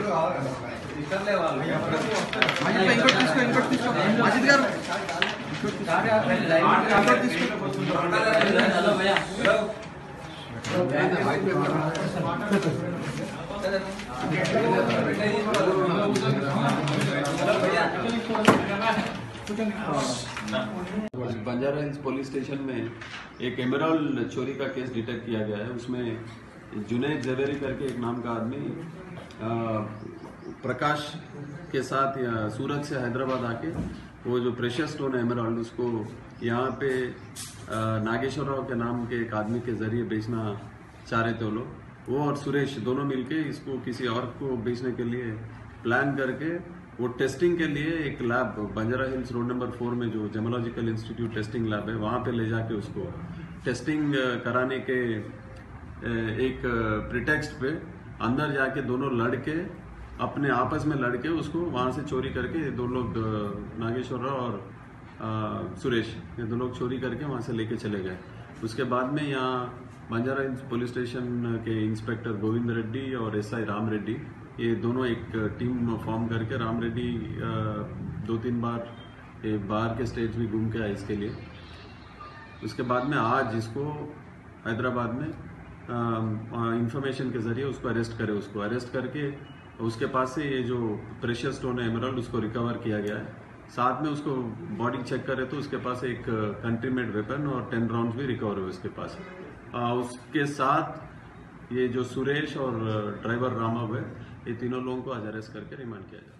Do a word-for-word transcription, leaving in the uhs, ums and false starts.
Banjara Hills police station में एक emerald चोरी का केस डिटेक्ट किया गया है। उसमें जुनैद जवेरी करके एक नाम का आदमी प्रकाश के साथ या सूरत से हैदराबाद आके वो जो प्रेशियस स्टोन है एमराल्ड उसको यहाँ पे नागेश्वर राव के नाम के एक आदमी के जरिए बेचना चाह रहे थे वो लोग। वो और सुरेश दोनों मिलके इसको किसी और को बेचने के लिए प्लान करके वो टेस्टिंग के लिए एक lab Banjara Hills road number four में जो जेमोलॉजिकल इंस्टीट्यूट टेस्टिंग लैब है वहाँ पे ले जाके उसको टेस्टिंग कराने के एक प्रिटेक्स्ट पे अंदर जाके दोनों लड़के अपने आपस में लड़के उसको वहाँ से चोरी करके दो लोग नागेश्वर राव और आ, सुरेश ये दो लोग चोरी करके वहाँ से लेके चले गए। उसके बाद में यहाँ बंजारा हिल्स पुलिस स्टेशन के इंस्पेक्टर गोविंद रेड्डी और एसआई राम रेड्डी ये दोनों एक टीम फॉर्म करके राम रेड्डी दो तीन बार बाहर के स्टेट भी घूम के आए इसके लिए। उसके बाद में आज इसको हैदराबाद में इंफॉर्मेशन के जरिए उसको अरेस्ट करे उसको अरेस्ट करके उसके पास से ये जो प्रेशियस स्टोन है एमराल्ड उसको रिकवर किया गया है। साथ में उसको बॉडी चेक करे तो उसके पास एक कंट्री मेड वेपन और टेन राउंड्स भी रिकवर हुए उसके पास। आ, उसके साथ ये जो सुरेश और ड्राइवर रामबाबू है ये तीनों लोगों को आज अरेस्ट करके रिमांड किया जाए।